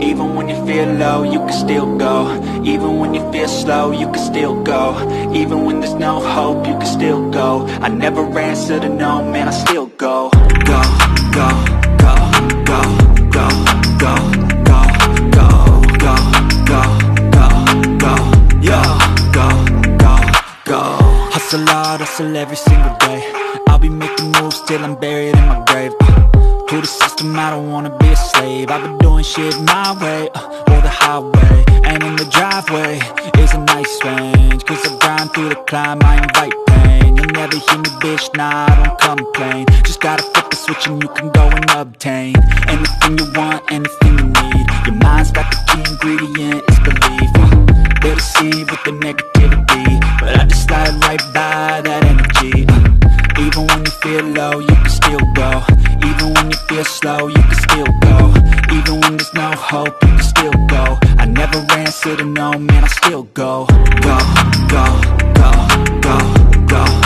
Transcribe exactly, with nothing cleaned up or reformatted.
Even when you feel low, you can still go. Even when you feel slow, you can still go. Even when there's no hope, you can still go. I never answer to no, man, I still go. Go, go, go, go, go, go, go, go, go, go, go, go, yo, go, go, go. Hustle hard, hustle every single day. I'll be making moves till I'm buried in my grave. To the system, I don't wanna be a slave. I've been doing shit my way, uh, or the highway. And in the driveway is a nice range. Cause I grind through the climb, I invite pain. You'll never hear me, bitch, nah, I don't complain. Just gotta flip the switch and you can go and obtain anything you want, anything you need. Your mind's got the key ingredient, it's belief. uh, They'll deceive with the negativity, but I just slide right by that energy. uh, Even when you feel low, you can still go. Even when you feel slow, you can still go. Even when there's no hope, you can still go. I never answer to no, man, I still go. Go, go, go, go, go.